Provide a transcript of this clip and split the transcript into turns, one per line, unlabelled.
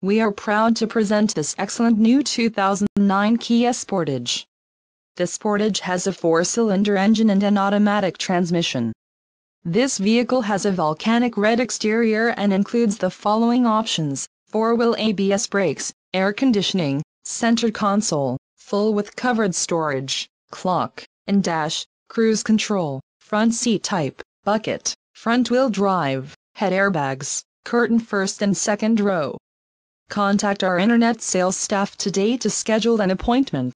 We are proud to present this excellent new 2009 Kia Sportage. The Sportage has a 4-cylinder engine and an automatic transmission. This vehicle has a Volcanic Red exterior and includes the following options: 4-wheel ABS brakes, air conditioning, center console, full with covered storage, clock and dash, cruise control, front seat type, bucket, front-wheel drive, head airbags, curtain first and second row. Contact our internet sales staff today to schedule an appointment.